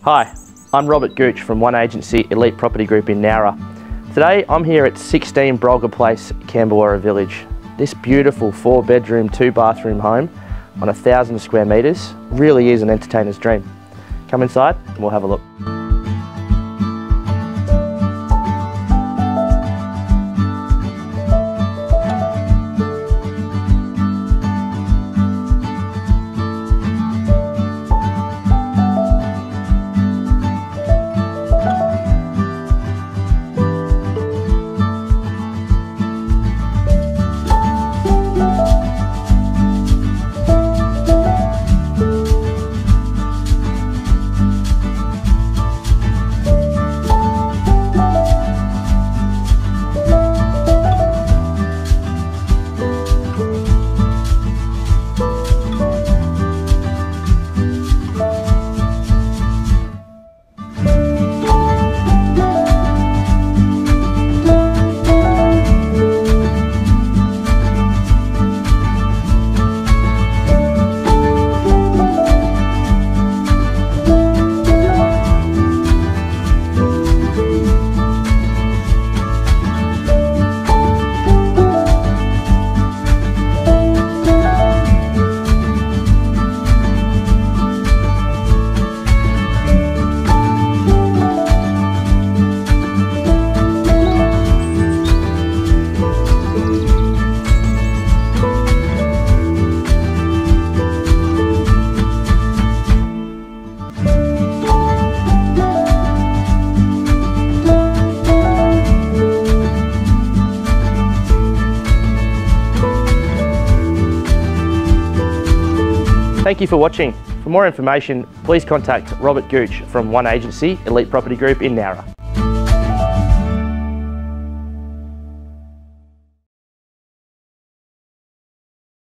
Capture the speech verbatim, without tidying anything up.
Hi, I'm Robert Gooch from One Agency Elite Property Group in Nowra. Today I'm here at sixteen BROLGA Place, Cambewarra Village. This beautiful four bedroom, two bathroom home on a thousand square metres really is an entertainer's dream. Come inside and we'll have a look. Thank you for watching. For more information, please contact Robert Gooch from One Agency Elite Property Group in Nowra.